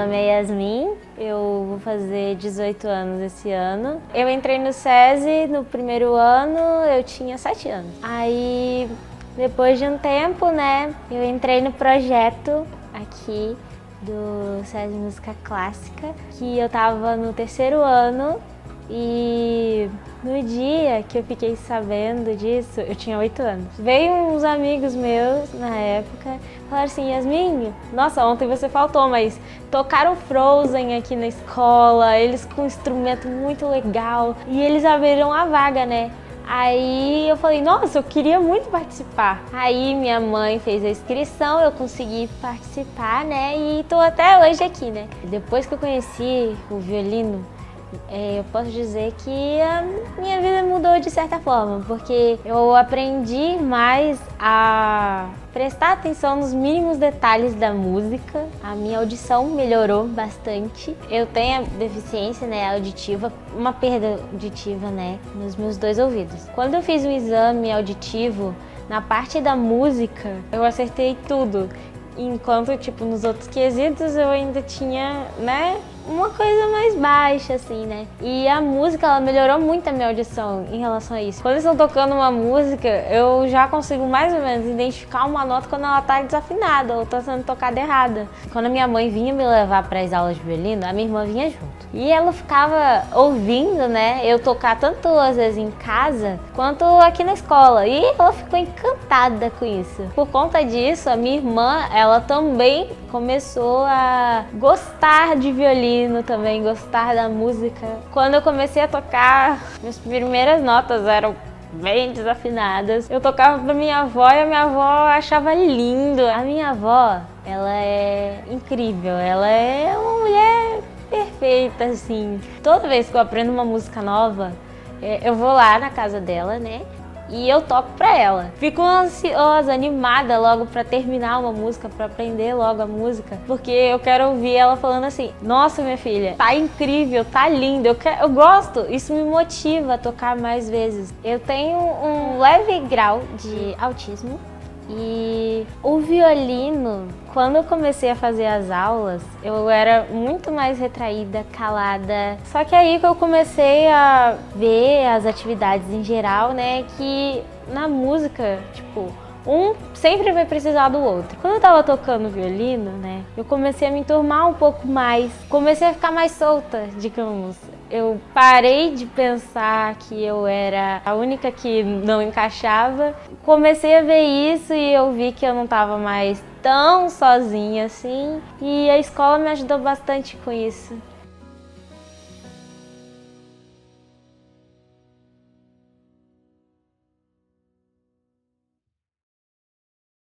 nome é Yasmin, eu vou fazer 18 anos esse ano. Eu entrei no SESI no primeiro ano, eu tinha 7 anos. Aí, depois de um tempo, né, eu entrei no projeto aqui do SESI Música Clássica, que eu tava no terceiro ano e no dia que eu fiquei sabendo disso, eu tinha 8 anos. Veio uns amigos meus na época, falaram assim: Yasmin, nossa, ontem você faltou, mas tocaram Frozen aqui na escola, eles com um instrumento muito legal e eles abriram a vaga, né? Aí eu falei, nossa, eu queria muito participar. Aí minha mãe fez a inscrição, eu consegui participar, né? E tô até hoje aqui, né? Depois que eu conheci o violino, eu posso dizer que a minha vida mudou de certa forma, porque eu aprendi mais a prestar atenção nos mínimos detalhes da música. A minha audição melhorou bastante. Eu tenho deficiência, né, auditiva, uma perda auditiva, né, nos meus 2 ouvidos. Quando eu fiz um exame auditivo, na parte da música, eu acertei tudo. Enquanto, tipo, nos outros quesitos eu ainda tinha, né, uma coisa mais baixa, assim, né? E a música, ela melhorou muito a minha audição em relação a isso. Quando eles estão tocando uma música, eu já consigo mais ou menos identificar uma nota quando ela tá desafinada ou tá sendo tocada errada. Quando a minha mãe vinha me levar para as aulas de violino, a minha irmã vinha junto. E ela ficava ouvindo, né, eu tocar tanto às vezes em casa quanto aqui na escola. E ela ficou encantada com isso. Por conta disso, a minha irmã, ela também começou a gostar de violino também, gostar da música. Quando eu comecei a tocar, minhas primeiras notas eram bem desafinadas. Eu tocava pra minha avó e a minha avó achava lindo. A minha avó, ela é incrível, ela é uma mulher perfeita, assim. Toda vez que eu aprendo uma música nova, eu vou lá na casa dela, né? E eu toco pra ela. Fico ansiosa, animada logo pra terminar uma música, pra aprender logo a música, porque eu quero ouvir ela falando assim: nossa, minha filha, tá incrível, tá lindo, eu gosto. Isso me motiva a tocar mais vezes. Eu tenho um leve grau de autismo e o violino, quando eu comecei a fazer as aulas, eu era muito mais retraída, calada. Só que aí que eu comecei a ver as atividades em geral, né, que na música, tipo, um sempre vai precisar do outro. Quando eu tava tocando violino, né, eu comecei a me enturmar um pouco mais, comecei a ficar mais solta, digamos. Eu parei de pensar que eu era a única que não encaixava. Comecei a ver isso e eu vi que eu não estava mais tão sozinha assim. E a escola me ajudou bastante com isso.